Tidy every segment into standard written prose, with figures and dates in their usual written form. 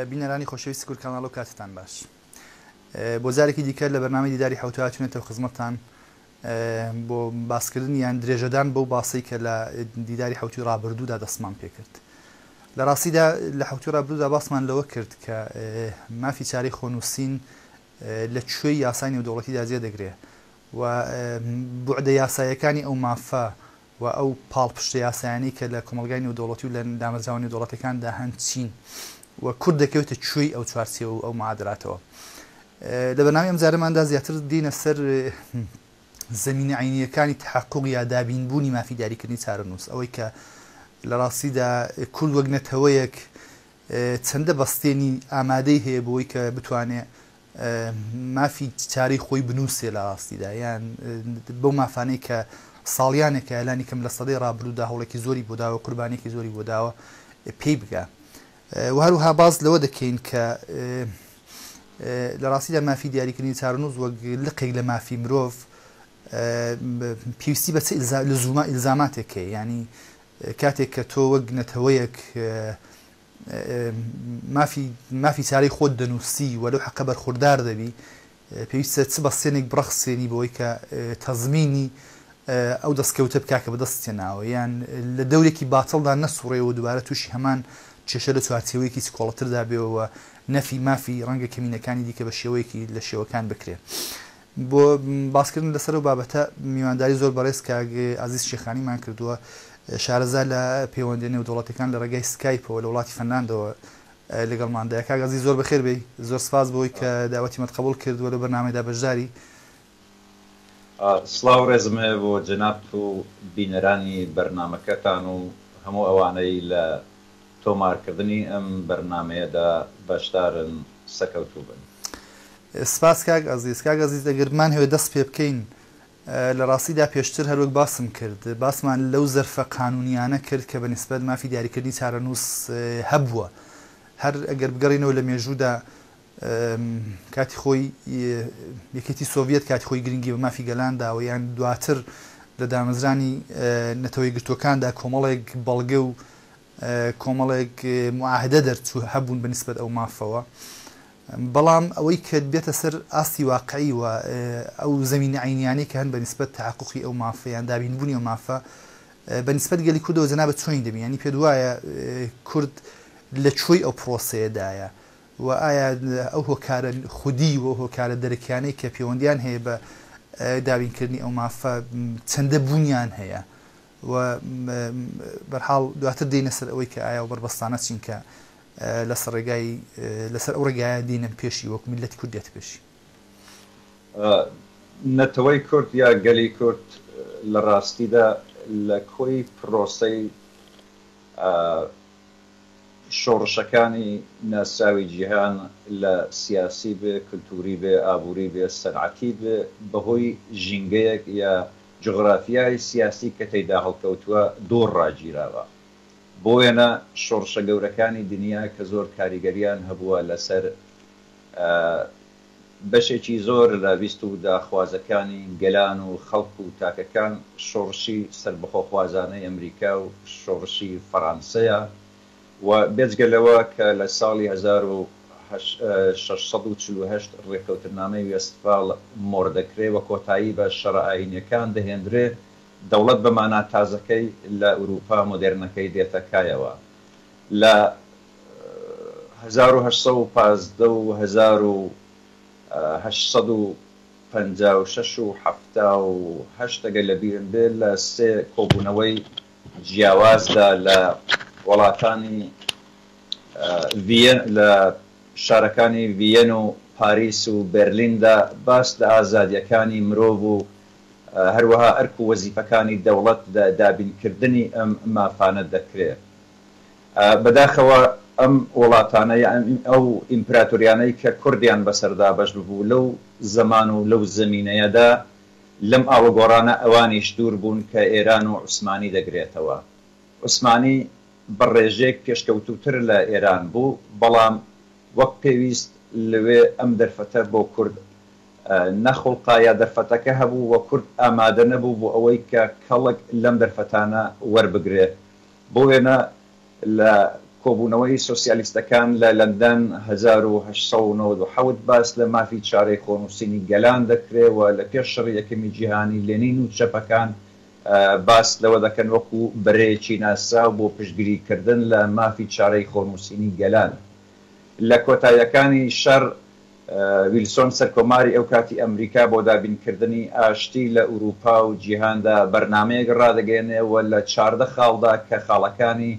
بینەرانی خۆشەویستی کورد کاناڵ و کاتتان باش. بۆ جارێکی دیکە لە بەرنامەی دیداری حوتە هاتوونێتەوە خزمەتتان بۆ باسکردن یان درێژەدان بەو باسی کە لە دیداری حوتی ڕابردوودا دەستمان پێکرد. لە ڕاستیدا لە حوتی ڕابردوودا باسمان لەوە کرد کە مافی چارەی خۆنووسین لە کوێی یاسای نێودەوڵەتیدا جێ دەگرێت و بوعدە یاسایەکانی ئەو مافە و ئەو پاڵپشتە یاسایانی کە لە کۆمەلگای نێودەوڵەتی و لە دامەزراوە نێودەوڵەتەکاندا هەند چین و کورد دەکەوێتە کوێی ئەو چوارچێ و ئەو معادلاتەوە. لە بەرنامەی ئەم جارەماندا زیاتر دینە سەر زەمینە عینیەکانی تحقق یا دابینبوونی مافی دیاریکردنی چارەنووس، ئەوەی کە لە ڕاستیدا کورد وەک نەتەوەیەک چەندە بەستێنی ئامادەی هەیە بۆی کە بتوانێت مافی چارەی خۆی بنووسێ لە ڕاستیدا، یان بەو مافانەی کە ساڵیانێکە ئەلانی کەم لە سەدەی ڕابردوودا هەوڵێکی زۆری بۆ داوە، قوربانێکی زۆری بۆ داوە پێی بگە. و هەروها باز لەوە دەکەین کە لە ڕاستیدا مافی دیاریکردنی چارەنووس وەک لقێک لە مافی مرۆڤ پێویستی بە چ ئیلزاماتێک هەیە، ینی کاتێک کە تۆ وەک نەتەوەیەک مافی چارەی خۆت دەنووسی و لەو حەقە بەرخوردار دەبی، پێویستە چ بەستێنێک بڕەخسێنی بەوەی کە تەزمینی ئەو دەستکەوتە بکا کە بەدەستێناوە، یان لە دەورێکی باتڵدا نەسوڕێەوە دووبارە تووشی هەمان کێشە لە چوارچێوەیەکی سکۆڵەتردا بێەوە نەفی مافی ڕەنگە کەمینەکانی دیکە بە شێوەیەکی لە شێوەکان بکرێت. بۆ باسکردن لەسەر و بابەتە میوانداری زۆر بەڕێز کاک عەزیز شێخانیمان کردووە، شارەزا لە پەیوەندی نێودەوڵەتەکان لە ڕێگای سکایپەوە لە وڵاتی فەنلاندەوە لەگەڵماندایە. کاک عەزیز زۆر بەخێر بێی، زۆر سپاس بۆی کە داوەتیمەت قبوڵ کردووە لە بەرنامەیدا بەشداری. سڵاو ڕێزم هەیە بۆ جەناب و بینەرانی بەرنامەکەتان و هەموو ئەوانەی لە تۆمارکردنی ئەم بەرنامەیەدا بەشدارن سەکەوتوو بن. سپاس کاک عەزیز. کاک عەزیز ئەگەرمان هەوێ دەست پێ بکەین، لە ڕاستیدا پێشتر هەروەک باسم کرد، باسمان لەو زەرفە قانونیانە کرد کە بەنسبەت مافی دیاریکردنی چارەنووس هەبووە. هەر ئەگەر بگەڕینەوە لە مێژوودا کاتی خۆی یەکێتی سۆڤێت کاتی خۆی گرنگی بە مافی گەلانداوە، یان دواتر لە دامەزرانی نەتەوەی گرتوەکاندا کۆمەڵێک بەڵگە و کۆمەڵێک معاهدە دەرچوو هەبوون بەنسبەت ئەو مافەوە. بەڵام ئەوەی کە بێتە سەر ئاستی واقعی و ئەو زەمینە عینیانەی کە هەن بەنسبەت تحققی ئەو مافە یان دابینبوونی ئەو مافە بەنسبەت گەلی کوردەوە جەنابەت چۆنی دەبین، ینی پێ وایە کورد لە کوێی ئەو پرۆسەیەدایە و ئایا ئەو هۆکارە خودی و هۆکارە دەرەکیانەی کە پەیوەندیان هەیە بە دابینکردنی ئەو مافە چەندە بوونیان هەیە و بەرحاڵ دواتر دێنە سەر ئەوەی کە ئایا و بەربەستانە چین کە لەسەر ئەو ڕێگایە دێنە پێشی وەکو میلەتی کورد دێت پێشی. نەتەوەی کورد یا گەلی کورد لە ڕاستیدا لە کۆی پرۆسەی شۆڕشەکانی ناسراوی جیهان لە سیاسی بێ، کلتوری بێ، ئابووری بێ، سەنعەتی بێ، بەهۆی ژینگەیەک یا جغرافیای سیاسی کە تێیدا هەڵکەوتووە دوور ڕاگیراوە. بۆ وێنە شۆڕشە گەورەکانی دنیا کە زۆر کاریگەریان هەبووە لەسەر بەشێکی زۆر لە ویست و داخوازەکانی گەلان و خەڵک و تاکەکان شۆڕشی سەربەخۆخوازانەی ئەمریکا و شۆڕشی فەڕانسەیە و بێجگەلەوە کە لە ساڵی 1648 ڕێکەوتنامەی وێستفال مۆردەکرێ و کۆتایی بە شەڕە ئاینیەکان دەهێنرێ، دەوڵەت بەمانا تازەکەی لە ئوروپا مۆدێرنەکەی دێتە کایەوە. لە 1815 و 1856 و 78 ئەگەر لەبیرم بێت لە سێ کۆبوونەوەی جیاوازدا لە وڵاتانی لە شارەکانی ڤیەن و پاریس و بەرلیندا باس لە ئازادیەکانی مرۆڤ و هەروەها ئەرک و وەزیفەکانی دەوڵەت دابینکردنی ئەم مافانە دەکرێت. بەداخەوە ئەم وڵاتانە ئەو ئیمپراتۆریانەی کە کوردیان بەسەردا بەش ببوو لەو زەمان و لەو زەمینەیەدا لەم ئاڵوگۆڕانە ئەوانیش دوور بوون کە ئێران و عوسمانی دەگرێتەوە. عوسمانی بەڕێژێک پێشکەوتوتر لە ئێران بوو، بەڵام وەک پێویست لەوێ ئەم دەرفەتە بۆ کورد نەخڵقا یا دەرفەتەکە هەبوو و کورد ئامادە نەبوو بۆ ئەوەی کە کەڵک لەم دەرفەتانە وەربگرێت. بۆ وێنە لە کۆبوونەوەی سۆسیالیستەکان لە لەندەن 1897 باس لە مافی چارەی خۆنووسینی گەلان دەکرێەوە لە پێش شەڕی یەکەمی جیهانی لێنین و چەپەکان باس لەوە دەکەن وەکو بەرەیەکی ناسا بۆ پشتگیریکردن لە مافی چارەی خۆنووسینی گەلان. لە کۆتاییەکانی شەڕ ویلسۆن سەرکۆماری ئەو کاتی ئەمریکا بۆ دابینکردنی ئاشتی لە ئوروپا و جیهاندا بەرنامەیەک ڕادەگەێنێەوە لە 14 خاڵدا کە خاڵەکانی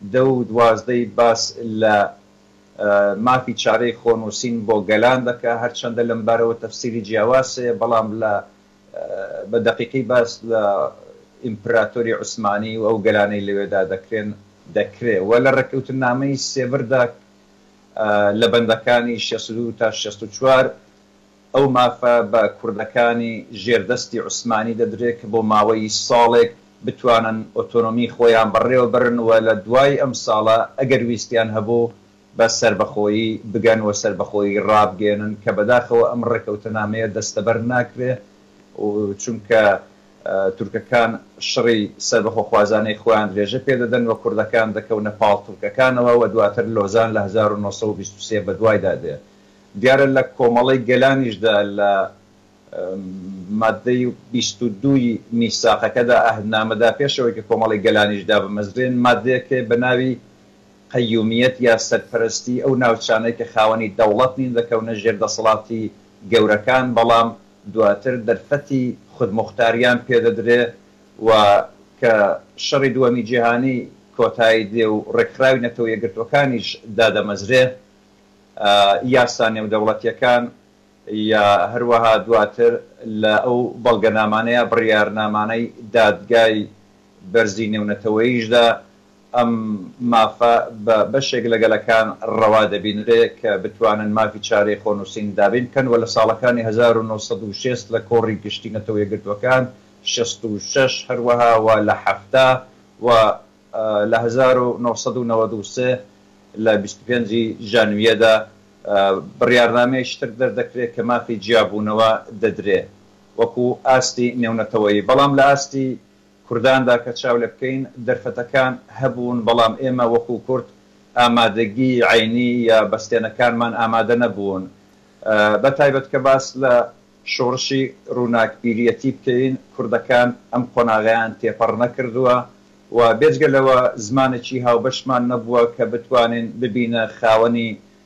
12 باس لە مافی چارەی خۆنووسین بۆ گەلان دەکە، هەرچەندە لەمبارەوە تەفسیری جیاواسێ، بەڵام لە بە دقیقی باس لە ئیمپراتۆری عوسمانی و ئەو گەلانەی لەوێدا دەکرێت و لە ڕێکەوتنامەی سێبردا لە بەندەکانی 62 تا 64 ئەو مافە بە کوردەکانی ژێردەستی عوسمانی دەدرێت کە بۆ ماوەی ساڵێک بتوانن ئۆتۆنۆمی خۆیان بەڕێوە برن و لە دوای ئەم ساڵە ئەگەر ویستیان هەبوو بە سربەخۆیی بگەن و سربەخۆیی ڕابگەێنن کە بەداخەوە ئەم ڕێکەوتنامەیە دەستەبەر ناکرێت و چونکە تورکەکان شڕی سربەخۆخوازانەی خۆیان درێژە پێدەدەن و کوردەکان دەکەونە پاڵ تورکەکانەوە و دواتر لۆزان لە 1923 بە دوایدا دێ. دیارە لە کۆمەڵی گەلانیشدا لە مادەی 22 میساقەکەدا ئەهدنامەدا پێشەوەی کە کۆمەڵی گەلانیشدا بمەزرێن مادەیەکە بە ناوی قەیومیەت یا سەرپەرستی ئەو ناوچانەی کە خاوەنی دەوڵەت نین دەکەونە ژێر دەسەڵاتی گەورەکان، بەڵام دواتر دەرفەتی خودمختاریان پێدەدرێ و کە شەڕی دووەمی جیهانی کۆتایی دێ و ڕێکخراوی نەتەوە یەکگرتوەکانیش دادەمەزرێ، یاسا نێودەوڵەتیەکان یا هەروەها دواتر لە ئەو بەڵگەنامانەیە بڕیارنامانەی دادگای بەرزی نێونەتەوەییشدا ئەم مافە بە بەشێک لەگەلەکان ڕەوا دەبینرێ کە بتوانن مافی چارەی خۆنووسین دابین بکەن و لە ساڵەکانی 1960 لە کۆڕی گشتی نەتەوە یەکگرتوەکان 66 هەروەها و لە 7 و لە 1993 لە 25 ژانویەدا بڕیارنامەیەکی تر دەردەکرێت کە مافی جیابوونەوە دەدرێت وەکو ئاستی نێونەتەوەیی. بەڵام لە ئاستی کورداندا کە چاو لێ بکەین دەرفەتەکان هەبوون، بەڵام ئێمە وەکو کورد ئامادەگی عینی یا بەستێنەکانمان ئامادە نەبوون، بە تایبەت کە باس لە شۆڕشی ڕووناکبیریەتی بکەین. کوردەکان ئەم قۆناغیان تێپەڕ نەکردووە و بێجگەلەوە زمانێکی هاوبەشمان نەبووە کە بتوانین ببینە خاوەنی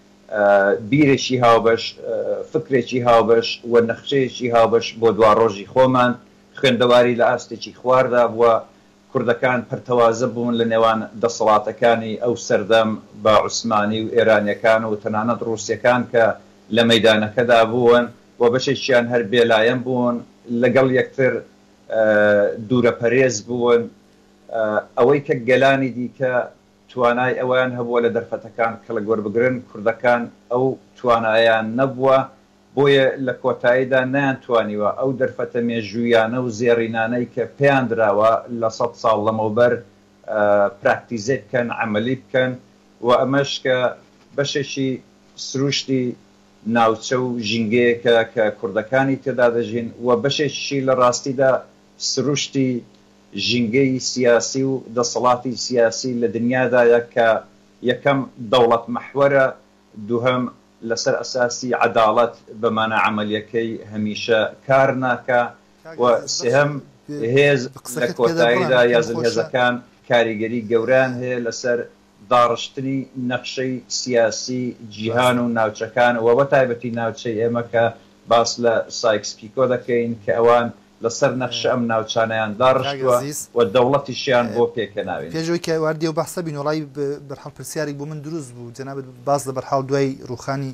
بیرێکی هاوبەش، فکرێکی هاوبەش و نەخشەیەکی هاوبەش بۆ دواڕۆژی خۆمان. خوێندەواری لە ئاستێکی خواردا بووە، کوردەکان پەرتەوازە بوون لە نێوان دەسەڵاتەکانی ئەو سەردەم بە عوسمانی و ئێرانیەکان و تەنانەت ڕووسیەکان کە لە مەیدانەکەدا بوون و بەشێکیان هەر بێلایەن بوون، لەگەڵ یەکتر دوورە پەرێز بوون. ئەوەی کە گەلانی دیکە توانای ئەویان هەبووە لە دەرفەتەکان کەڵک وەربگرن، کوردەکان ئەو توانایان نەبووە، بۆیە لە کۆتاییدا نەیانتوانیوە ئەو دەرفەتە مێژوویانە و زێڕینانەی کە پێیان درراوە لە 100 ساڵ لەمەوبەر پراکتیزێ بکەن، عملی بکەن و ئەمەش کە بەشێکی سروشتی ناوچە و ژینگەیەکە کە کوردەکانی تێدا دەژین و بەشێکی لە ڕاستیدا سروشتی ژینگەی سیاسی و دەسەڵاتی سیاسی لە دنیادایە کە یەکەم دەوڵەت مەحوەرە، دووهەم لەسەر ئەساسی عەداڵەت بەمانە عەمەلیەکەی هەمیشە کار ناکە و سێهەم هێز لە کۆتاییدا یازل هێزەکان کاریگەری گەوران هەیە لەسەر داڕشتنی نەخشەی سیاسی جیهان و ناوچەکان و بە تایبەتی ناوچەی ئێمە کە باس لە سایکس پیکۆ دەکەین کە ئەوان لەسەر نەخشە ئەم ناوچانیان داڕشتووە و دەوڵەتیشیان بۆ پێکەناوێن. پێشەوەی کە واردی و بەحسە بین وڵی بەرحاڵ پرسیارێک بۆ من دروست بوو، جەنابەت باس لە بەرحاڵ دوای ڕوخانی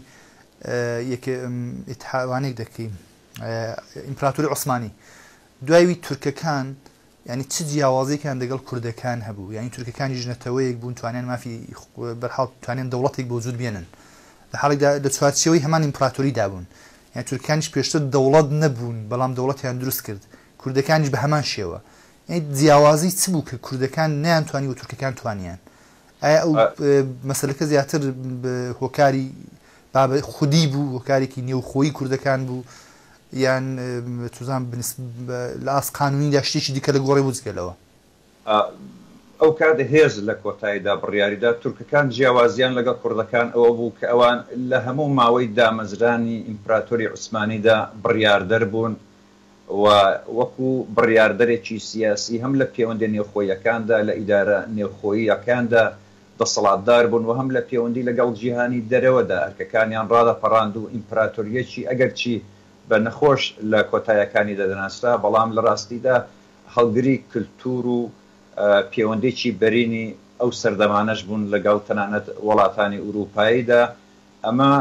ئیتحادوانێک دەکەین ئیمپراتۆری عوسمانی دوایوی تورکەکان، ینی چ جیاوازێکیان لەگەڵ کوردەکان هەبوو، یعنی تورکەکانی ژنەتەوەیەک بوون توانیان مافی بەرحاڵ توانیان دەوڵەتێک بۆ وجود بێنن لە حاڵێکدا لە چوارچێوەی هەمان ئیمپراتۆری دابوون، یعنی تورکانیش پێشتر دەوڵەت نەبوون بەڵام دەوڵەتیان دروست کرد، کوردەکانیش بە هەمان شێوە. یعنی جیاوازی چ بوو کە کوردەکان نەیانتوانی و تورکەکان توانیان؟ ئایا ئەو مەسەلەکە زیاتر هۆکاری خودی بوو، هۆکارێکی نێوخۆیی کوردەکان بوو، یان توزان لە ئاس قانونی دا شتێکی دیکە لە گۆڕی بوجگەلەوە؟ ئەو کات هێز لە کۆتاییدا بڕیاریدا تورکەکان جیاوازیان لەگەڵ کوردەکان ئەوە بوو کە ئەوان لە هەموو ماوەی دامەزرانی ئیمپراتۆری عوسمانیدا بڕیاردەر بوون و وەکو بڕیاردەرێکی سیاسی هەم لە پەیوەندی نێوخۆیەکاندا لە ئیدارە نێوخۆییەکاندا دەسەڵاتدار بوون و هەم لە پەیوەندی لەگەڵ جیهانی دەرەوەدا ئەرکەکانیان ڕادەپەڕاند و ئیمپراتۆریەکی ئەگەرچی بە نەخۆش لە کۆتاییەکانی دەدەناسرا بەڵام لە ڕاستیدا هەڵگری کللتور و پەیوەندێکی بەرینی ئەو سەردەمانەش بوون لەگەڵ تەنانەت وڵاتانی ئوروپاییدا ئەمە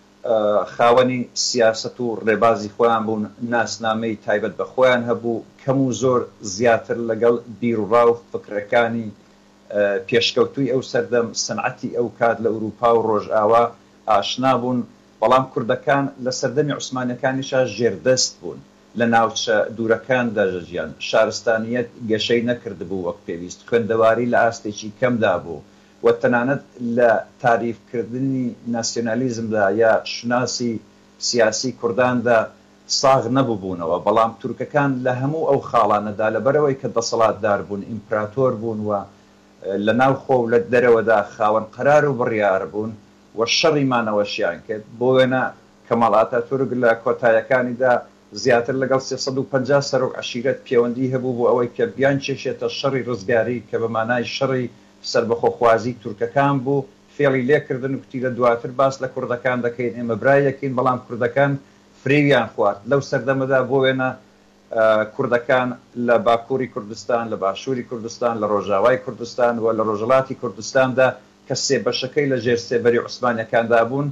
خاوەنی سیاست و ڕێبازی خۆیان بوون ناسنامەی تایبەت بە خۆیان هەبوو کەم و زۆر زیاتر لەگەڵ بیرڕاو فکرەکانی پێشکەوتووی ئەو سەردەم سنعەتی ئەو کات لە ئوروپا و ڕۆژئاوا ئاشنا بوون بەڵام کوردەکان لە سەردەمی عوسمانیەکانیشا ژێردەست بوون لە ناوچە دوورەکاندا ژیان شارستانیەت گەشەی نەکردبوو وەک پێویست خوێندەواری لە ئاستێکی کەمدا بوو و تەنانەت لە تاریفکردنی ناسیۆنالیزمدا یا شناسی سیاسی کورداندا ساغ نەبووبوونەوە بەڵام تورکەکان لە هەموو ئەو خاڵانەدا لەبەرەوەی کە دەسەڵاتدار بوون ئیمپراتۆر بوون و لە ناو خۆ و لە دەرەوەدا خاوەن قەرار و بڕیار بوون و شەڕیمانەوەشیان کرد بۆ وێنە کەماڵ ئاتاتورک لە کۆتاییەکانیدا زیاتر لەگەڵ 350 سەرۆک عەشیرەت پەیوەندی هەبوو بۆ ئەوەی کە بیان چێشێتە شەڕی ڕزگاری کە بە مانای شەڕی سربەخۆخوازی تورکەکان بوو فێڵی لێکردن و کوتی لە دواتر باس لە کوردەکان دەکەین ئێمە برایەکەین بەڵام کوردەکان فریویان خوارد لەو سەردەمەدا بۆ وێنە کوردەکان لە باکووری کوردستان لە باشووری کوردستان لە ڕۆژاوای کوردستان و لە ڕۆژهەڵاتی کوردستاندا کە سێبەشەکەی لە ژێر سێبەری عوسمانیەکاندا بوون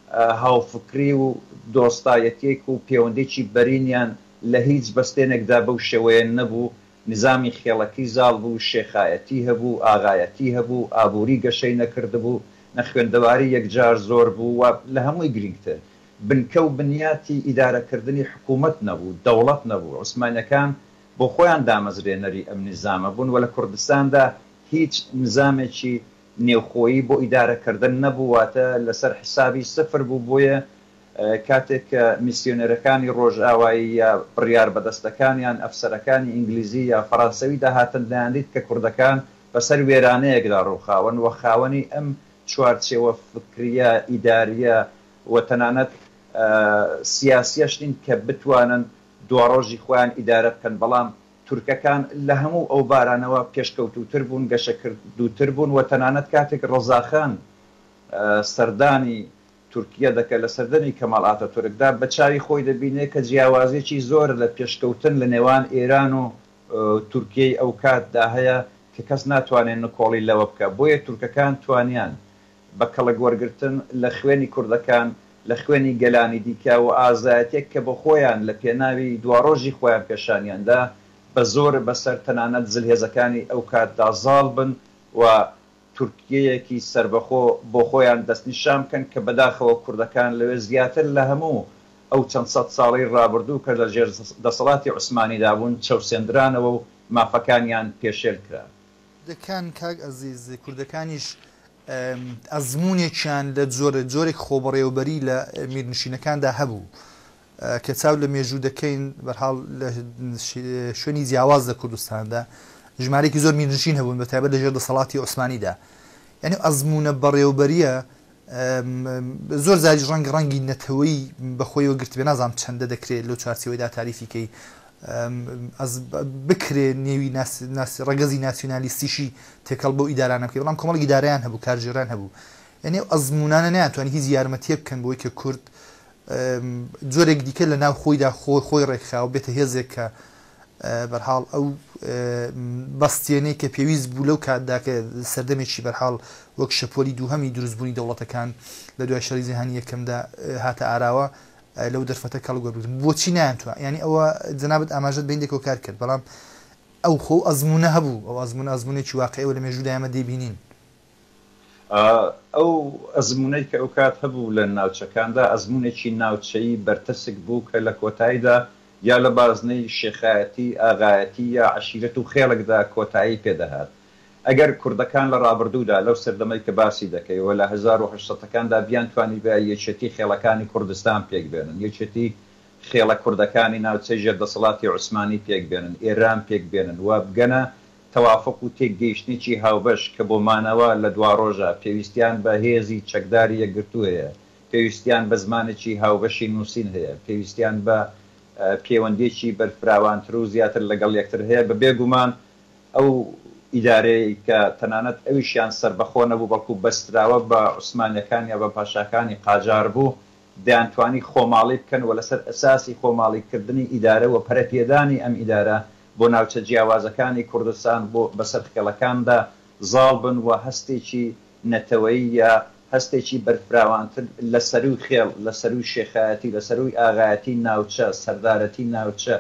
هاوفکری و دۆستایەتیەک و پەیوەندێکی بەرینیان لە هیچ بەستێنێکدا بەو شێوەیە نەبوو نظامی خێڵەکی زاڵ بوو شێخایەتی هەبوو ئاغایەتی هەبوو ئابووری گەشەی نەکردبوو نەخوێندەواری یەکجار زۆر بوو و لە هەمووی گرنگتر بنکە و بنیاتی ئیدارەکردنی حکوومەت نەبوو دەوڵەت نەبوو عوسمانیەکان بۆ خۆیان دامەزرێنەری ئەم نظامە بوون و لە کوردستاندا هیچ نظامێکی نێوخۆیی بۆ ئیدارەکردن نەبوواتە لەسەر حسابی سفر بوو بۆیە کاتێک کە میسیۆنەرەکانی ڕۆژئاوایی یا بڕیار بەدەستەکانیان ئەفسەرەکانی ئینگلیزی یا فەڕانسەوی داهاتن دەیانیت کە کوردەکان بەسەر وێرانەیەکدا ڕووخاون و خاوەنی ئەم چوارچێوە فکریە ئیداریە و تەنانەت سیاسیەشتین کە بتوانن دواڕۆژی خۆیان ئیدارە بکەن بەڵام تورکەکان لە هەموو ئەو بارانەوە پێشکەوتوتر بوون گەشەکردوتر بوون و تەنانەت کاتێک ڕەزاخان سەردانی تورکیا دەکە لە سەردەمی کەماڵ ئاتاتورکدا بە چاوی خۆی دەبینێ کە جیاوازێکی زۆر لە پێشکەوتن لە نێوان ئێران و تورکیای ئەو کاتدا هەیە کە کەس ناتوانێت نکۆڵی لەوە بکە بۆیە تورکەکان توانیان بە کەڵک وەرگرتن لە خوێنی کوردەکان لە خوێنی گەلانی دیکە و ئازایەتێک کە بە خۆیان لە پێناوی دواڕۆژی خۆیان پێشانیاندا بە زۆر بەسەر تەنانەت زلهێزەکانی ئەو کاتدا زاڵ بن و تورکیەیەکی سربەخۆ بۆ خۆیان دەستنیشان بکەن کە بەداخەوە کوردەکان لەوێ زیاتر لە هەموو ئەو چەند سەد ساڵی ڕابردوو کە لە ژێر دەسەڵاتی عوسمانیدا بوون چەوسێنرانەوە و مافەکانیان پێشێل کرا. دەکان کاک ئەزیز کوردەکانیش ئەزمونێکیان لە جۆرێک خۆبەڕێوەبەری لە میرنشینەکاندا هەبوو کە چاو لە مێژوو دەکەین بەرحاڵ لە شوێنی جیاواز لە کوردستاندا ژمارێکی زۆر میرنشین هەبوون بە تایبەت لە ژێر دەسەڵاتی عوسمانیدا یعنی ئەزمونە بەڕێوەبەریە زۆر زاری ڕەنگی نەتەوەی بەخۆیەوە گرتبێ نازانم چەندە دەکرێت لەو چارچەوەیدا تاریفیکەی بکرێ نێوی ڕەگەزی ناسیۆنالیستیشی تێکەڵ بۆ ئیدارانە بکەی بەڵام کۆمەڵ ئیدارەیان هەبوو کارژێران هەبوو یعنی ئەزمونانە نەیانتوانی هیچ یارمەتیە بکەن بۆی کە کورد جۆرێک دیکە لە ناو خۆیدا خۆی ڕێکخاوە بێتە هێزێک کە بەرحاڵ ئەو بەستێنەی کە پێویست بوو لەو کاتدا کە سەردەمێکی بەرحاڵ وەک شەپۆلی دووهەمی دروستبوونی دەوڵەتەکان لە دوای شەڕی جیهانی یەکەمدا هاتە ئاراوە لەو دەرفەتە کەڵگوەربگرن بۆچی نایانتوە ینی ئەوە جەنابەت ئاماژەت بەیندێکەوە کار کرد بەڵام ئەو خۆ ئەزمونە هەبوو ئەو ئەزمونێکی واقعیەوە لە مێژوودا ئێمە دەیبینین ئەو ئەزمونەی کە ئەو کات هەبوو لە ناوچەکاندا ئەزمونێکی ناوچەیی بەرتەسک بوو کە لە کۆتاییدا یا لە بازنەی شێخایەتی ئاغایەتی یا عەشیرەت و خێڵێکدا کۆتایی پێدەهات ئەگەر کوردەکان لە ڕابردوودا لەو سەردەمەی کە باسی دەکەیەوە لە 1800ەکاندا بیان توانی بە یەکێتی خێڵەکانی کوردستان پێک بێنن یەکێتی خێڵە کوردەکانی ناوچەی ژێردەسەڵاتی عوسمانی پێک بێنن ئێران پێک بێنن و بگەنە تەوافق و تێگەیشتێکی هاوبەش کە بۆمانەوە لە دوا ڕۆژە پێویستیان بە هێزی چەکداری یەکگرتوو هەیە، پێویستیان بە زمانێکی هاوبەشی نووسین هەیە، پێویستیان بە پەیوەندێکی بەرفراوانتر و زیاتر لەگەڵ یەکتر هەیە. بە بێگومان ئەو ئیدارەی کە تەنانەت ئەویشیان سربەخۆ نەبوو بەڵکو بەستراوە بە عوسمانیەکان یا بە پاشاکانی قاجار بوو، دەیانتوانی خۆماڵی بکەن و لەسەر ئەساسی خۆماڵیکردنی ئیدارە و پەرەپێدانی ئەم ئیدارە بۆ ناوچە جیاوازەکانی کوردستان بۆ بەسەر خێڵەکاندا زاڵ بن و هەستێکی نەتەوەیی یا هەستێکی بەرفراوانتر لە سەروی خێڵ، لە سەروی شێخایەتی، لە سەروی ئاغایەتی ناوچە، سەردارەتی ناوچە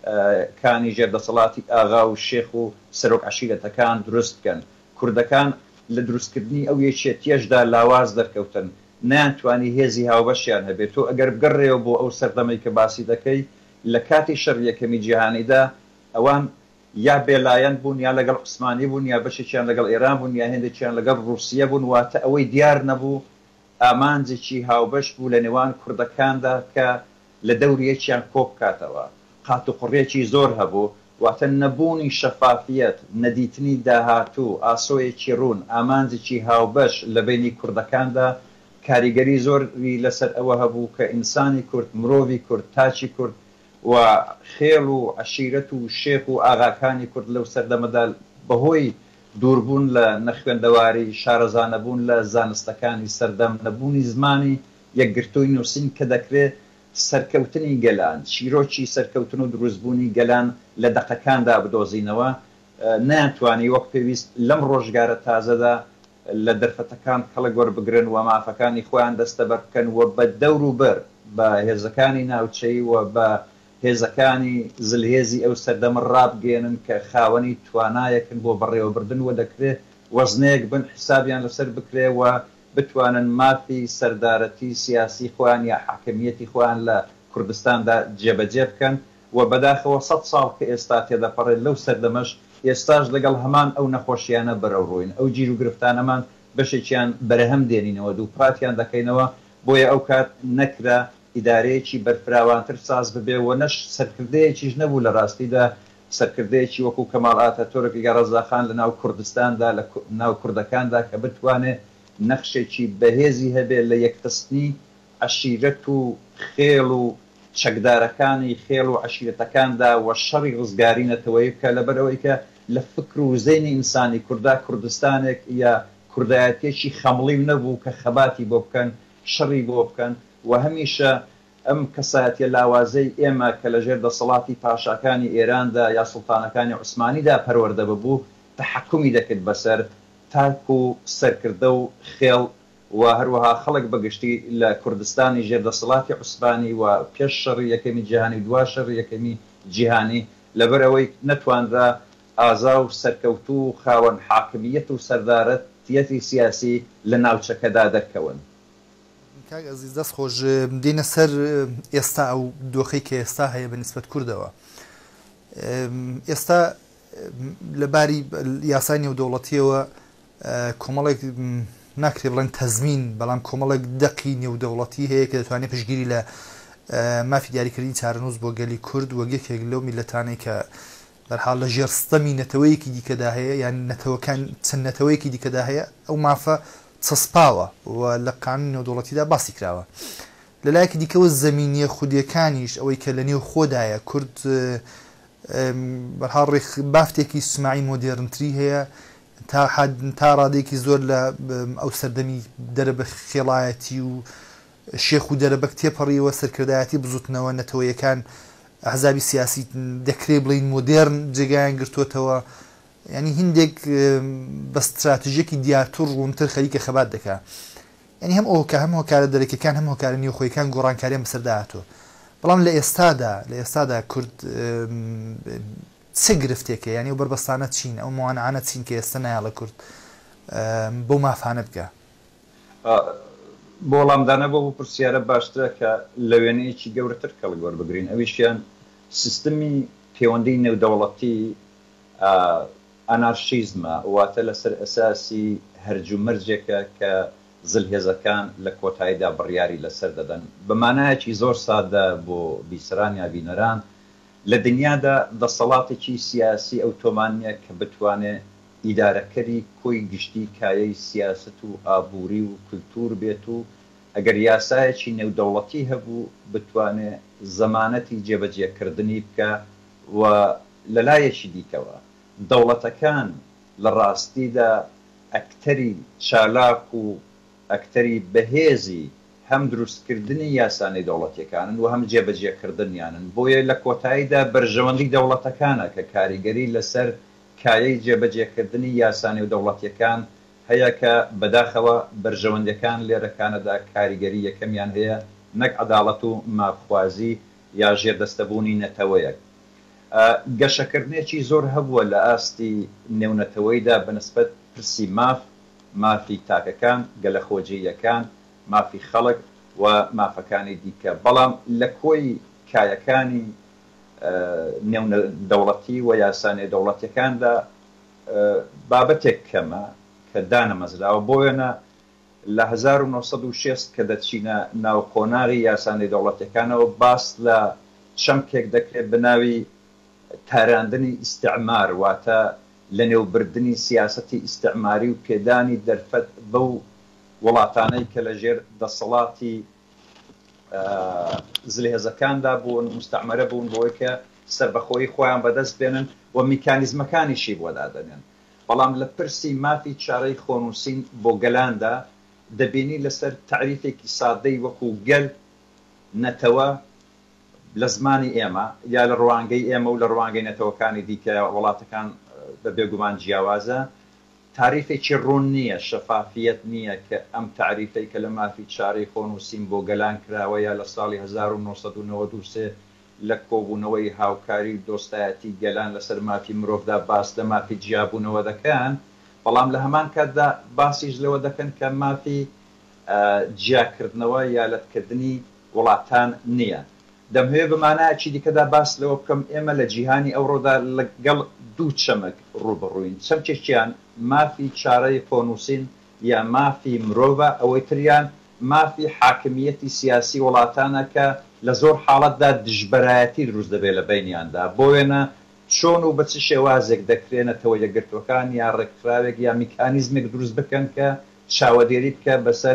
کانی ژێردەسەڵاتی ئاغا و شێخ و سەرۆک عەشیرەتەکان دروست بکەن. کوردەکان لە دروستکردنی ئەو یەکێتیەشدا لاواز دەرکەوتن، نەیانتوانی هێزی هاوبەشیان هەبێت. تۆ ئەگەر بگەڕێەوە بۆ ئەو سەردەمەی کە باسی دەکەی لە کاتی شەڕ یەکەمی جیهانیدا ئەوان یا بێلایەن بوون یا لەگەڵ عوسمانی بوون یا بەشێکیان لەگەڵ ئێران بوون یا هێندێکیان لەگەڵ ڕووسیە بوون، واتە ئەوەی دیار نەبوو ئامانجێکی هاوبەش بوو لە نێوان کوردەکاندا کە لە دەوریەکیان کۆ بکاتەوە. قات و قوڕێکی زۆر هەبوو، واتە نەبوونی شەفافیەت، نەدیتنی داهاتوو، ئاسۆیەکی ڕوون، ئامانجێکی هاوبەش لە بینی کوردەکاندا کاریگەری زۆری لەسەر ئەوە هەبوو کە ئینسانی کورد، مرۆڤی کورد، تاچی کورد و خێڵ و عەشیرەت و شێخ و ئاغاکانی کورد لەو سەردەمەدا بەهۆی دووربوون لە نەخوێندەواری، شارەزانەبوون لە زانستەکانی سەردەم، نەبوونی زمانی یەکگرتووی نووسین کە دەکرێت سەرکەوتنی گەلان، چیرۆکی سەرکەوتن و دروستبوونی گەلان لە دەقەکاندا بدۆزینەوە، نەیانتوانی وەک پێویست لەم ڕۆژگارە تازەدا لە دەرفەتەکان کەڵک وەربگرن و مافەکانی خۆیان دەستەبەر بکەن و بە دەور و بەر بە هێزەکانی ناوچەی و بە هێزەکانی زلهێزی ئەو سەردەمە ڕابگەێنن کە خاوەنی توانایەکن بۆ بەڕێوەبردن و دەکرێت وەزنەیەک بن حسابیان لەسەر بکرێ و بتوانن مافی سەردارەتی سیاسی خۆیان یا حاکمیەتی خۆیان لە کوردستاندا جێبەجێ بکەن و بەداخەوە 100 ساڵ کە ئێستا تێدەپەڕێت لەو سەردەمەش ئێستاش لەگەڵ هەمان ئەو نەخۆشیانە بەرەوڕۆین، ئەو گیر و گرفتانەمان بەشێکیان بەرەهەم دێنینەوە، دووپاتیان دەکەینەوە، بۆیە ئەو کات نەکرا ئیدارەیەکی بەرفراوانتر ساز ببێ و نەش سەرکردەیەکیش نەبوو لە ڕاستیدا سەرکردەیەکی وەکو کەماڵ ئاتاتۆرک یا ڕەزاخان لە ناو کوردستاندا لە ناو کوردەکاندا کە بتوانێت نەخشێکی بەهێزی هەبێت لە یەکتەستنی عەشیرەت و خێڵ و چەکدارەکانی خێڵ و عەشیرەتەکاندا و شەڕی ڕزگاری نەتەوەیی بکە، لەبەرەوەی کە لە فکر و زەینی ئینسانی کووردا کوردستانێک یا کوردایەتێکی خەمڵی نەبوو کە خەباتی بۆ بکەن، شەڕی بۆ بکەن و هەمیشە ئەم کەسایەتیە لاوازەی ئێمە کە لە ژێر دەسەڵاتی پاشاکانی ئێراندا یا سوڵتانەکانی عوسمانیدا پەروەردە ببوو تەحەکومی دەکرد بەسەر تاک و سەرکردە و خێڵ و هەروەها خەڵک بەگشتی لە کوردستانی ژێردەسەڵاتی عوسمانی و پێش شەڕی یەکەمی جیهانی و دوا شەڕی یەکەمی جیهانی لەبەرەوەی نەتوانرا ئازا و سەرکەوتو و خاوەن حاکمیەت و سەردارەتیەتی سیاسی لە ناوچەکەدا دەرکەون. کاک عەزیز دەست خۆش دێنە سەر ئێستا ئەو دۆخەی کە ئێستا هەیە بەنسبەت کوردەوە. ئێستا لەباری یاسای نێودەوڵەتیەوە کۆمەڵێک ناکرێت بڵێن تەزمین، بەڵام کۆمەڵێک دەقی نێودەوڵەتی هەیە کە دەتوانێت پشگیری لە مافی دیاریکردنی چارەنووس بۆ گەلی کورد و یەکێک لەو میلەتانەی کە بەرحاڵ لە ژێر ستەمی نەتەوەیەکی دیکەدا هەیە، یان نەتەوەکان چەند نەتەوەیەکی دیکەدا هەیە، ئەو مافە چەسپاوە و لە قانون نێودەوڵەتیدا باسی کراوە. لەلایەکی دیکەوە زەمینیە خودیەکانیش ئەوەی کە لە نێو خۆدایە کورد بەرحاڵ بافتێکی سماعی مۆدێرنتری هەیە تا ڕادێکی زۆر لە ئەو سەردەمی دەرەبە خێڵایەتی و شێخ و دەرەبەک تێپەڕیەوە سەرکردایەتی بزوتنەوە نەتەوەیەکان ئەحزابی سیاسی دەکرێت بڵین مۆدێرن جێگایان گرتوتەوە، ینی هندێک بە استراتژیەکی دیارتر ڕوونتر خەریکە خەبات دەکا، ینی هەم ئەوکە هەم هۆکارە دەرەکیەکان هەم هۆکارە نێوخۆیەکان گۆڕانکاریان بەسەرداهاتوە. بەڵام لە ئێستادا کورد چه گرفتێکە، ینی و بربەستانە چین، ئەو موانعانە چین کە ئێستا نایە لە کورد بۆ مافانە بکە؟ بۆ وەڵامدانە بۆ پرسیارە باشترە کە لە وێنەیەکی گەورەتر کەڵک وەربگرین، ئەویشیان سیستەمی پەیوەندی نێودەوڵەتی ئەنارشیزمە، واتە لەسەر ئەساسی هەرجومەرجێکە کە زلهێزەکان لە کۆتاییدا بڕیاری لەسەر دەدەن. بەمانایەکی زۆر سادە بۆ بیسەران یا بینەران لە دنیادا دەسەڵاتێکی سیاسی ئەوتۆمانیە کە بتوانێت ئیدارەکەری کۆی گشتی کایەی سیاست و ئابووری و کولتور بێت و ئەگەر یاسایەکی نێودەوڵەتی هەبوو بتوانێت زەمانەتی جێبەجێکردنی بکە و لەلایەکی دیکەوە دەوڵەتەکان لە ڕاستیدا ئەکتەری چالاک و ئەکتەری بەهێزی هەم دروستکردنی یاسانەی دەوڵەتیەکانن و هەم جێبەجێکردنیانن بۆیە لە کۆتاییدا بەرژەوەندی دەوڵەتەکانە کە کاریگەری لەسەر کایەی جێبەجێکردنی یاسانی و دەوڵەتیەکان هەیە کە بەداخەوە بەرژەوەندەکان لێرەکانەدا کاریگەری یەکەمیان هەیە نەک عەداڵەت و مافخوازی یا ژێردەستەبوونی نەتەوەیەک. گەشەکردنێکی زۆر هەبووە لە ئاستی نێونەتەوەیدا بەنسبەت پرسی مافی تاکەکان گەلەخۆجێیەکان مافی خەڵک و مافەکانی دیکە بەڵام لە کۆی کایەکانی نێونە دەوڵەتی و یاسانەی دەوڵەتیەکاندا بابەتێک کەمە کە دانەمەزراوە بۆ وێنە لە 1960 کە دەچینە ناو قۆناغی یاسانەی دەوڵەتیەکانەوە باس لە چەمکێک دەکرێت بەناوی تاراندنی ئیستیعمار واتە لە نێوبردننی سیاسەتی ئیستیعماری و پێدانی دەرفەت بەو وڵاتانەی کە لە ژێر دەسەڵاتی زلێهێزەکاندا بوون مستعمەرە بوون بۆی کە سەربەخۆیی خۆیان بەدەست بێنن و میکانیزمەکانیشی بۆ دادەنێن بەڵام لە پرسی مافی چارەی خۆنووسین بۆ گەلاندا دەبینی لەسەر تعریفێکی سادەی وەکو گەل نەتەوە لە زمانی ئێمە یا لە ڕوانگەی ئێمە و لە ڕوانگەی نەتەوەکانی دیکە وڵاتەکان بە بێگومان جیاوازە تعریفێکی ڕوون نییە شەفافیت نییە کە ئەم تعریفەی کە لە مافی چارەی خۆنووسین بۆ گەلان کراوە یا لە ساڵی 1993 لە کۆبوونەوەی هاوکاری و دۆستایەتی گەلان لەسەر مافی مرۆڤدا باس لە مافی جیابوونەوە دەکەن بەڵام لە هەمان کاتدا باسیش لەوە دەکەن کە مافی جیاکردنەوە یا لەتکردنی وڵاتان نییە. دەمهوێ بمانایەکی دیکەدا باس لەوە بکەم ئێمە لە جیهانی ئەوڕۆدا لەگەڵ دوو چەمەک ڕوبڕووین چەمکێکیان مافی چارەی خۆنووسین یا مافی مرۆڤە ئەوەی تریان مافی حاکمیەتی سیاسی وڵاتانە کە لە زۆر حاڵەتدا دژبەرایەتی دروست دەبێت لە بینیاندا بۆ وێنە چۆن و بە چ شێوازێک دەکرێنەتەوە یەکگرتوەکان یا ڕێکخراوێک یا میکانیزمێک دروست بکەن کە چاوەدێری بکە بەسەر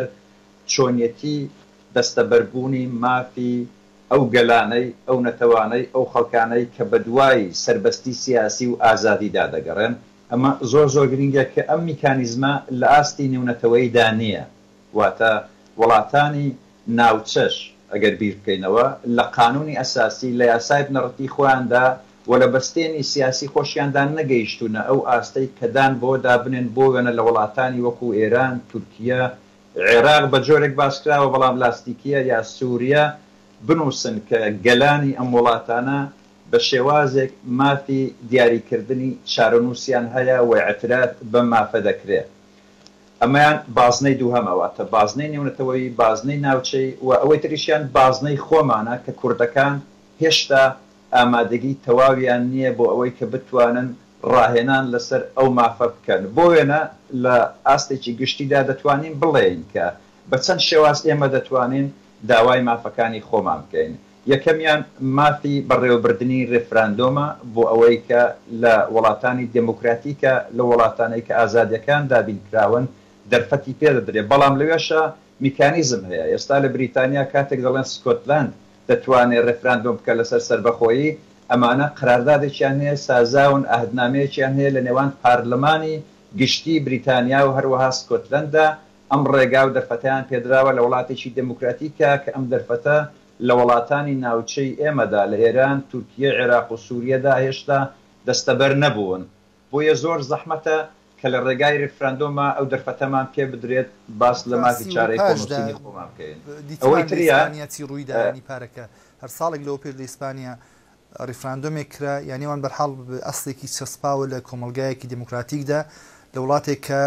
چۆنیەتی دەستەبەربوونی مافی ئەو گەلانەی ئەو نەتەوانەی ئەو خەڵکانەی کە بە دوای سربەستی سیاسی و ئازادیدا دەگەڕێن ئەمە زۆر زۆر گرنگە کە ئەم میکانیزمە لە ئاستی نێونەتەوەیدا نییە واتە وڵاتانی ناوچەش ئەگەر بیر بکەینەوە لە قانونی ئەساسی لە یاسای بنەڕەتی خۆیاندا و لە بەستێنی سیاسی خۆشیاندا نەگەیشتونە ئەو ئاستەی کەدان بۆ دابنێن بۆ وێنە لە وڵاتانی وەکو ئێران تورکیا عێراق بە جۆرێک باسکراوە بەڵام لاستیکیە یا سووریا بنووسن کە گەلانی ئەم وڵاتانە بە شێوازێک مافی دیاریکردنی چارەنووسیان هەیە و ئەترات بە مافە دەکرێت ئەمەیان بازنەی دووهەمەواتە بازنەی نێونەتەوەی بازنەی ناوچەی و ئەوەی تریشیان بازنەی خۆمانە کە کوردەکان هێشتا ئامادەگی تەواویان نییە بۆ ئەوەی کە بتوانن ڕاهێنان لەسەر ئەو مافە بکەن بۆ وێنە لە ئاستێکی گشتیدا دەتوانین بڵێین کە بە چەند شێواز ئێمە دەتوانین داوای مافەکانی خۆمان بکەین یەکەمیان مافی بەڕێوەبردننی ڕێفراندۆمە بۆ ئەوەی کە لە وڵاتانی دموکراتیکە لە وڵاتانەی کە ئازادیەکان دابینکراون دەرفەتی پێدەدرێت بەڵام لەوێشە میکانیزم هەیە ئێستا لە بریتانیا کاتێک دەڵێن سکۆتلاند دەتوانێت ڕێفراندۆم بکە لەسەر سەربەخۆیی ئەمانە قراردادێکیان هەیە سازاون ئاهدنامەیەکیان هەیە لە نێوان پارلەمانی گشتی بریتانیا و هەروەها سکۆتلەندە ئەم ڕێگا و دەرفەتیان پێدراوە لە وڵاتێکی دموکراتیکە کە ئەم دەرفەتە لە وڵاتانی ناوچەی ئێمەدا لە ئێران تورکیە عێراق و سووریەدا هێشتا دەستەبەر نەبوون بۆیە زۆر زەحمەتە کە لە ڕێگای ڕێفراندۆمە ئەو دەرفەتەمان پێ بدرێت باس لە مافی چارەی خۆنووسینی خۆمان بکەین ئەوەی تریانیاتی ڕوویدانی پارەکە هەر ساڵێک لەوە پێر لە ئیسپانیا ڕێفراندۆمێک کرا یانیوان بەرحاڵ ئەسڵێکی چەسپاوە لە کۆمەلگایەکی دموکراتیکدا لە وڵاتێک کە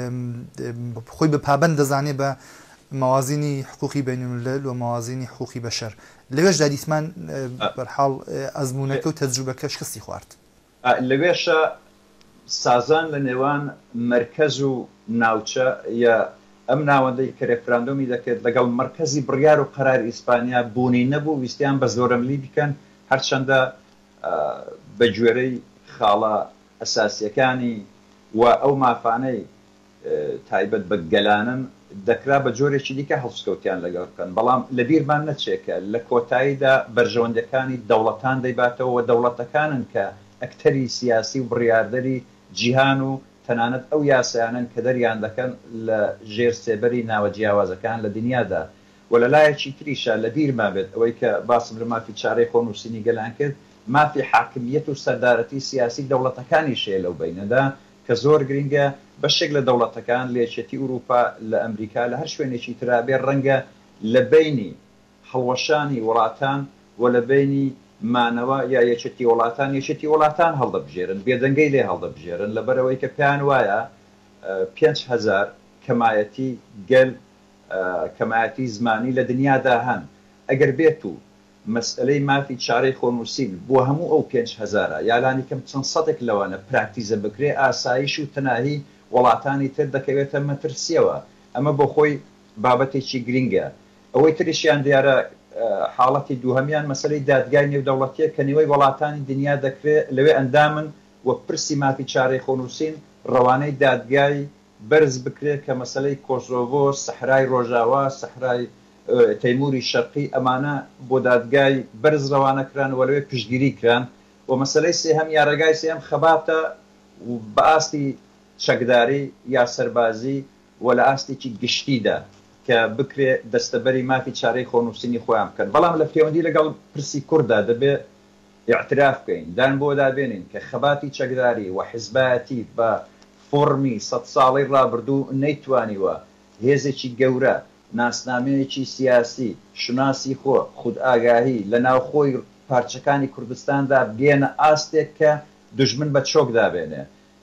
خۆی بە پابەند دەزانێت بە موازینی حقوقی بینالملل و موازینی حقوقی بەشەر لەوێشدا دیتمان بەرحاڵ ئەزمونونەکە و تەجروبەکە شکستی خوارد لەوێشە سازان لە نێوان مرکز و ناوچە یا ئەم ناوەندەی کە ڕێفراندۆمی دەکرێت لەگەڵ مرکزی بڕیار و قەرار ئیسپانیا بوونی نەبوو ویستیان بە زۆرەملی بکەن هەرچەندە بە گوێرەی خاڵە ئەساسیەکانی و ئەو مافانەی تایبەت بە گەلانن دەکرا بە جۆرێکی دیکە هەڵسکەوتیان لەگەڵ بکەن بەڵام لەبیرمان نەچێکە لە کۆتاییدا بەرژەوەندەکانی دەوڵەتان دەیباتەوە و دەوڵەتەکانن کە ئەکتەری سیاسی و بڕیاردەری جیهان و تەنانەت ئەو یاسایانن کە دەریان دەکەن لە ژێر سێبەری ناوە جیاوازەکان لە دنیادا و لەلایەکی تریشە لە بیرما بێت ئەوەی کە باسم لە مافی چارەی خۆنووسینی گەلان کرد مافی حاکمیەت و سەردارەتی سیاسی دەوڵەتەکانی شێ لەو بینەدا کە زۆر گرنگە بەشێک لە دەوڵەتەکان لە یەکێتی ئوروپا لە ئەمریکا لە هەر شوێنێکی ترابێ ڕەنگە لە بینی هەڵوەشانی وڵاتان و لە بینی مانەوە یا یەکێتی وڵاتان هەڵدەبژێرن بێدەنگەی لێ هەڵدەبژێرن لەبەرەوەی کە پێیان وایە 5,000 کەمایەتی گەل کەمایەتی زمانی لە دنیادا هەن ئەگەر بێت و مەسئلەی مافی چارەی خۆنووسین بۆ هەموو ئەو 5,000 یالانی کەم چەند سەدێک لەوانە پراکتیزە بکرێ ئاسایش و تەناهی وڵاتانی تر دەکەوێتە مەترسیەوە ئەمە بۆ خۆی بابەتێکی گرنگە ئەوەی تریشیان دیارە حاڵەتی دووهەمیان مەسەلەی دادگای نێودەوڵەتیە کە نیوەی وڵاتانی دنیا دەکرێت لەوێ ئەندامن و پرسی مافی چارەی خۆنووسین ڕەوانەی دادگای بەرز بکرێت کە مەسەلەی کۆسۆڤۆ سەحرای ڕۆژاوا سەحرای تەیموری شەرقی ئەمانە بۆ دادگای بەرز ڕەوانەکران و لەوێ پشتگیری کران و مەسەلەی سێهەم یا ڕێگای سێهەم خەباتە بە ئاستی چەکداری یا سەربازی و لە ئاستێکی گشتیدا کە بکرێ دەستەبەری مافی چارەی خۆنووسینی خۆیان بکەن بەڵام لە پەیوەندی لەگەڵ پرسی کووردا دەبێت اعتراف بکەین دان بۆ دابێنین کە خەباتی چەکداری و حیزبایەتی بە فۆرمی 100 ساڵی ڕابردوو نەیتوانیوە هێزێکی گەورە ناسنامەیەکی سیاسی شناسی خۆ خودئاگاهی لە ناوخۆی پارچەکانی کوردستاندا بێنە ئاستێک کە دژمن بە چۆک دابێنێ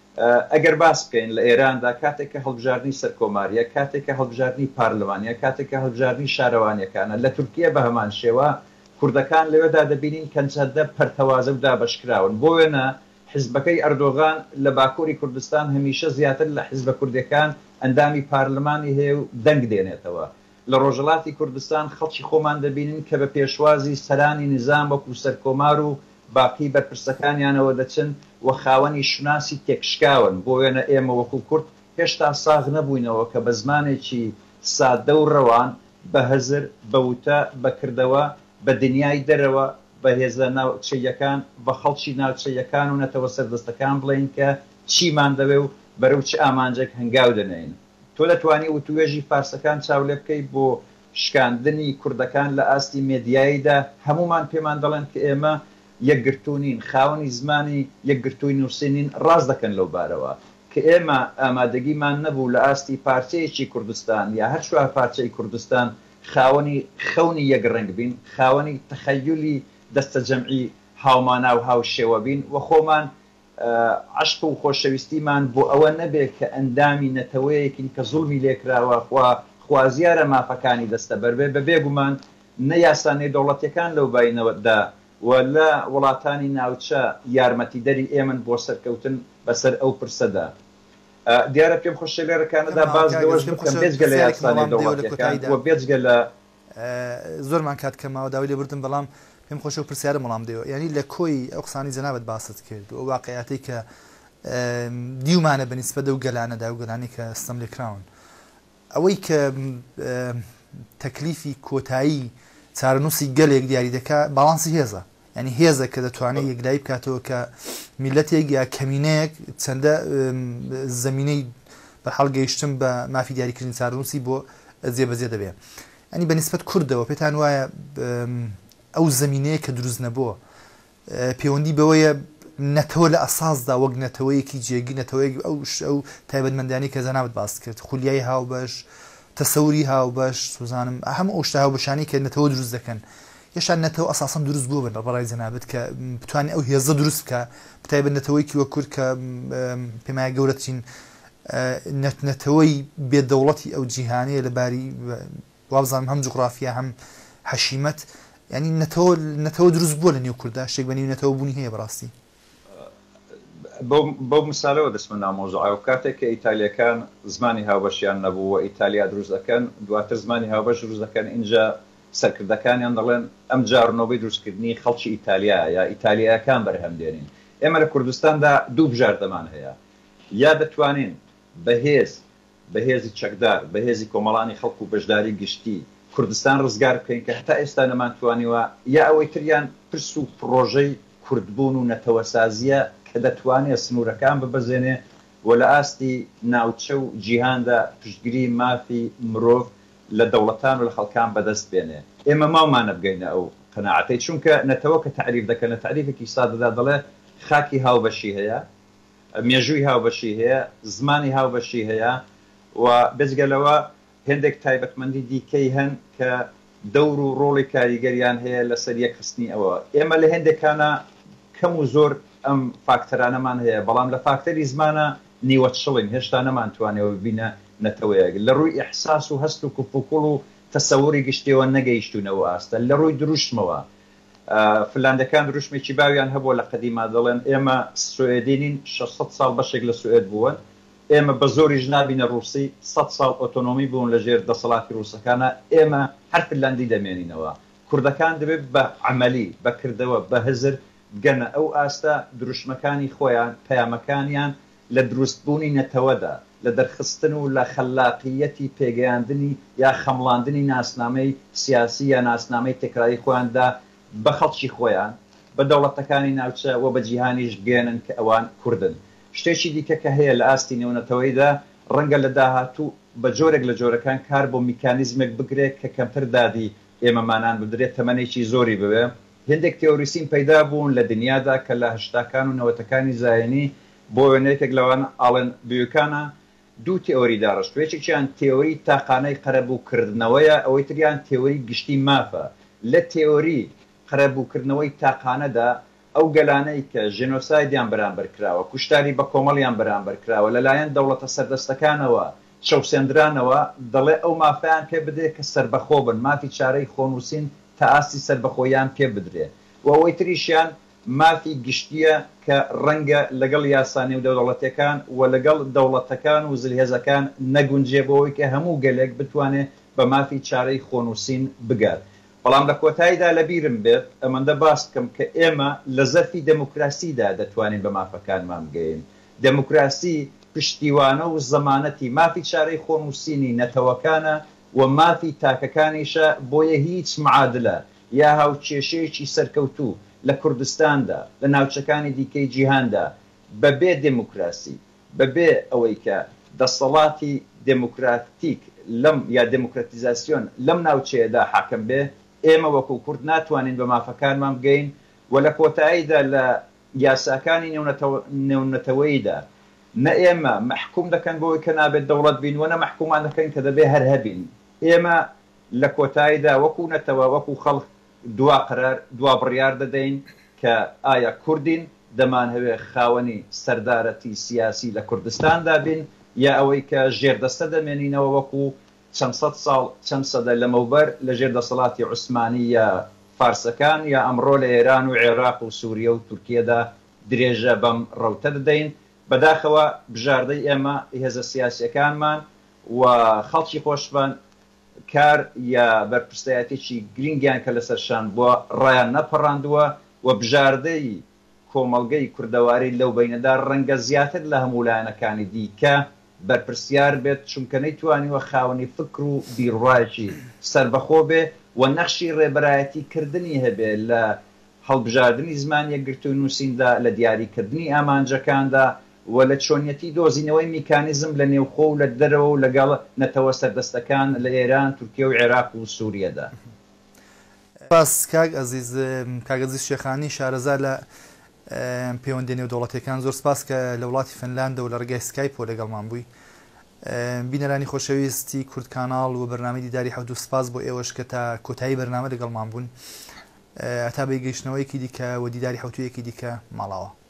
ئەگەر باس بکەین لە ئێراندا کاتێککە هەڵبژاردننی سەرکۆماریە کاتێککە هەڵبژاردننی پارلمانیە کاتێککە هەڵبژاردننی شارەوانیەکانە لە تورکیا بە هەمان شێوە کوردەکان لەوێدا دەبینین کەنجەدە پەرتەوازە و دابەشکراون بۆ وێنە حیزبەکەی ئەردۆغان لە باکووری کوردستان هەمیشە زیاتر لە حیزبە کوردەکان ئەندامی پارلمانی هەیە و دەنگ دێنێتەوە لە ڕۆژهەڵاتی کوردستان خەڵکی خۆمان دەبینن کە بە پێشوازی سەرانی نظام وەکو سەرکۆمار و باقی بەرپرسەکانیانەوە دەچن و خاوەنی شناسی تێکشکاون بۆ وێنە ئێمە وەکو کورد هێشتا ساغ نەبووینەوە کە بە زمانێکی سادە و ڕەوان بە هەزر بە وتە بەکردەوە بە دنیای دەرەوە بە هێزە ناوچەیەکان بە خەڵکی ناوچەیەکان و نەتەوە سەردەستەکان بڵین کە چیمان دەوێ و بەرەو چ ئامانجێک هەنگاو دەنێن تۆ دەتوانی وتوێژی فارسەکان چاولێ بکەی بۆ شکاندنی کوردەکان لە ئاستی مێدیاییدا هەمومان پێمان دەڵێن کە ئێمە یەکگرتوونین خاوەنی زمانی یەکگرتووی نووسینین ڕاست دەکەن لەو بارەوە کە ئێمە ئامادەگیمان نەبوو لە ئاستی پارچەیەکی کوردستان یا هەر شوار پارچەی کوردستان خاوەنی خەونی یەکڕنگ بین خاوەنی تەخەیولی دەستە جەمعی هاومانە و هاوشێوە بین و خۆمان عشق و خۆشەویستیمان بۆ ئەوە نەبێت کە ئەندامی نەتەوەیەکین کە زوڵمی لێکراوە خوازیارە مافەکانی دەستە بەربێ بە بێگومان نەیاسانەی دەوڵەتیەکان لەو باینەوەدا و لە وڵاتانی ناوچە یارمەتیدەری ئێمن بۆ سەرکەوتن بەسەر ئەو پرسەدا دیارە پێم خۆشە لێرەکانەدا باز لەوەش بکەم بێجگە لە یاسانەی دەوڵەتیەکان و بێجگە لە زۆرمان کات کەماوە داوای لێ بردم بەڵام پێم خۆشە و پرسیارە مەڵام دێەوە یعنی لە کۆی ئەو قسانی جەنابەت باست کرد و واقعیاتی کە دیومانە بەنسبەت و گەلانەدا و گەلانی کە ستەم لێکراون ئەوەی کە تەکلیفی کۆتایی چارەنووسی گەلێک دیاری دەکا باڵانسی هێزە ینی هێزە کە دەتوانێت یەکلایی بکاتەوە کە میلەتێک یا کەمینەیەک چەندە زەمینەی بەحاڵ گەیشتن بە مافی دیاریکردنی چارەنووسی بۆ جێبەجێ دەبێت ینی بەنسبەت کوردەوە پێتان وایە ئەو زەمینەیە کە دروست نەبووە پەیوەندی بەوەیە نەتەوە لە ئەساسدا وەک نەتەوەیەکی جێگی نەتەوەیەک ئەو تایبەتمەندانی کە زەنابەت باس کرد خولیای هاوبەش تەسەوری هاوبەش سوزانم هەموو ئەو شتە هاوبەشانی کە نەتەوە دروست دەکەن یەشان نەتەوە ئەساسن دروست بوو بن بەڕای جەنابەت کە بتوانێت ئەو هێزە دروست بکە بتایبەت نەتەوەیەکی وە کورد کە پێمایە گەورەترین نەتەوەی بێدەوڵەتی ئەو جیهانەیە لەباری وابزانم هەم جوغرافیا هەم حەشیمەت ینی نەتەوە دروست بووە لە نێو کووردا شتێک بەنێو نەتەوە بوونی هەیە بەڕاستی بەو مسالەوە دەستمە نامۆزوعە و کاتێک کە ئیتالیەکان زمانی هاوبەشیان نەبوو و ئیتالیا دروست دەکەن دواتر زمانی هاوبەش دروست دەکەن اینجا سەرکردەکانیان دەڵێن ئەم جارنەوەی دروستکردنی خەڵکی ئیتالیا یا ئیتالیایەکان بەرهەم دێنین. ئێمە لە کوردستاندا دوو بژاردەمان هەیە، یا دەتوانین بەهێزی چەکدار بەهێزی کۆمەڵانی خەڵک و بەشداری گشتی کوردستان ڕزگار بکەین کە هەتا ئێستا نەمانتوانیوە، یا ئەوەی تریان پرس و پرۆژەی کوردبوون و نەتەوەسازیە کە دەتوانێت سنوورەکان ببەزێنێ و لە ئاستی ناوچە و جیهاندا پشتگیری مافی مرۆڤ لە دەوڵەتان و لە خەڵکان بەدەست بێنێ. ئێمە ماومانە بگەینە ئەو قەناعەتەی، چونکە نەتەوە کە تعریف دەکەن لە تعریفێکی سادەدا دەڵێ خاکی هاوبەشی هەیە، مێژووی هاوبەشی هەیە، زمانی هاوبەشی هەیە و بێجگەلەوە هێندێک تایبەتمەندی دیکەی هەن کە دەور و ڕۆڵی کاریگەریان هەیە لەسەر یەکخستنی ئەوە. ئێمە لە هێندێکانە کەم و زۆر ئەم فاکتەرانەمان هەیە، بەڵام لە فاکتەری زمانە نیوەچڵین، هێشتا نەمانتوانێەوە ببینە نەتەوەیەک. لە ڕووی ئیحساس و هەست و کوپوکوڵ و تەسەووری گشتیەوە نەگەیشتونەوە ئاستە. لە ڕووی دروشمەوە فلاندەکان دروشمێکی باویان هەبووە لە قەدیما دەڵێن ئێمە سوێدینین 600 ساڵ بەشێک لە سوێد بوون، ئێمە بە زۆری ژنابینە ڕووسی 100 ساڵ ئۆتۆنۆمی بوون لە ژێر دەسەڵاتی ڕووسەکانە، ئێمە هەر فلاندی دەمێنینەوە. کوردەکان دەبێت بە عەمەلی بەکردەوە بە هزر بگەنە ئەو ئاستە دروشمەکانی خۆیان پەیامەکانیان لە دروستبوونی نەتەوەدا، لە دەرخستن و لە خەلاقیەتی پێگەیاندنی یا خەمڵاندنی ناسنامەی سیاسی یا ناسنامەی تێکراری خۆیاندا بە خەڵکی خۆیان بە دەوڵەتەکانی ناوچە و بە جیهانیش بگێنن کە ئەوان کوردن. شتێکی دیکە کە هەیە لە ئاستی نێونەتەوەیدا ڕەنگە لە داهاتوو بە جۆرێک لە جۆرەکان کار بۆ میکانیزمێک بگرێت کە کەمتر دادی ئێمەمانان بدرێت تەمەنێکی زۆری ببێ. هێندێک تێۆریسین پەیدا بوون لە دنیادا کە لە هەشتاکان و نەوەتەکانی زایانی بۆ وێنەیەکێک لەوان ئاڵێن بیوکانە دوو تێۆری داڕشت، یەکێکیان تێۆری تاقانەی قەرەبووکردنەوەیە، ئەوەی تریان تێۆری گشتی مافە. لە تێۆری قەرەبووکردنەوەی تاقانەدا ئەو گەلانەی کە ژێنۆسایدیان بەرامبەر کراوە، کوشتاری بە کۆمەڵیان بەرامبەر کراوە لەلایەن دەوڵەتە سەردەستەکانەوە چەوسێنرانەوە، دەڵێ ئەو مافیان پێ بدرێت کە سەربەخۆ بن، مافی چارەی خۆنووسین تا ئاستی سەربەخۆیان پێ بدرێ. و ئەوەی تریشیان مافی گشتیە کە ڕەنگە لەگەڵ یاسانی و دەوڵەتەکان و لەگەڵ دەوڵەتەکان و زلهێزەکان نەگونجێ بەوەی کە هەموو گەلێک بتوانێت بە مافی چارەی خۆنووسین بگات. بەڵام لە کۆتاییدا لەبیرم بێت ئەمەندە باس بکەم کە ئێمە لە زەرفی دەموکراسیدا دەتوانین بە مافەکانمان بگەین. دەموکراسی پشتیوانە و زەمانەتی مافی چارەی خۆنووسینی نەتەوەکانە و مافی تاکەکانیشە، بۆیە هیچ معادلە یا هاوکێشەیەکی سەرکەوتوو لە کوردستاندا لە ناوچەکانی دیکەی جیهاندا بەبێ دموکراسی، بەبێ ئەوەی کە دەسەڵاتی دموکراتیک لەم یا دموکراتیزاسیۆن لەم ناوچەیەدا حاکم بێ، ئێمە وەکو کورد ناتوانین بە مافەکانمان بگەین و لە کۆتاییدا لە یاساکانی نێونەتەوەییدا نە ئێمە مەحکوم دەکەن بۆی کە نابێت دەوڵەت بین و نە مەحکومان دەکەین کە دەبێ هەر هەبین. ئێمە لە کۆتاییدا وەکو نەتەوە وەکو خەڵک دوا بڕیار دەدەین کە ئایا کوردین دەمان هەوێ خاوەنی سەردارەتی سیاسی لە کوردستاندا بین یا ئەوەی کە ژێردەستە دەمێنینەوە وەکو چەند سەد ساڵ چەند سەدە لەمەوبەر لە ژێردەسەڵاتی عوسمانی یا فارسەکان یا ئەمڕۆ لە ئێران و عێراق و سووریە و تورکیەدا درێژە بەم ڕەوتە دەدەین. بەداخەوە بژاردەی ئێمە هێزە سیاسیەکانمان و خەڵکی خۆشمان کار یا بەرپرسایەتێکی گرنگیان کە لەسەرشان بووە ڕایان نەپەڕاندووە و بژاردەی کۆمەڵگەی کوردەواری لەو بینەدا ڕەنگە زیاتر لە هەموو لایەنەکانی دیکە بەرپرسیار بێت، چونکە نەیتوانیوە خاوەنی فکر و بیرڕایەکی سەربەخۆ بێ و نەخشی ڕێبەرایەتی کردنی هەبێ لە هەڵبژاردننی زمان یەکگرتووی نووسیندا، لە دیاریکردنی ئامانجەکاندا و لە چۆنیەتی دۆزینەوەی میکانیزم لە نێوخۆ و لە دەرەوە و لەگەڵ نەتەوە سەردەستەکان لە ئێران، تورکیە و عێراق و سووریەدا. باس کاک ئەزیز، کاگەزیز شێخانی شارەزا لە پەیوەندی نێودەوڵەتیەکان زۆر سپاس کە لە وڵاتی فنلاندە و لە ڕێگای سکایپۆ لەگەڵمان بووی. بینەرانی خۆشەویستی کورد کاناڵ و بەرنامەی دیداری حەوت و سپاس بۆ ئێوەش کە تا کۆتایی بەرنامە لەگەڵمان بوون. تا بەیگەیشتنەوەیەکی دیکە و دیداری حەوتویەکی دیکە ماڵاوە.